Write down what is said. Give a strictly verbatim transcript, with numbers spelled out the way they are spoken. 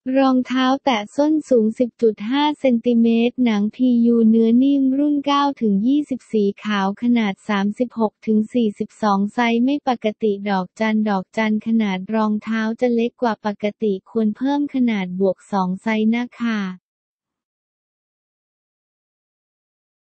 รองเท้าแตะส้นสูง สิบจุดห้า เซนติเมตรหนัง พี ยู เนื้อนิ่มรุ่น เก้าถึงยี่สิบ สีขาวขนาด สามสิบหกถึงสี่สิบสอง ไซส์ไม่ปกติดอกจันดอกจันขนาดรองเท้าจะเล็กกว่าปกติควรเพิ่มขนาดบวกสองไซส์นะคะ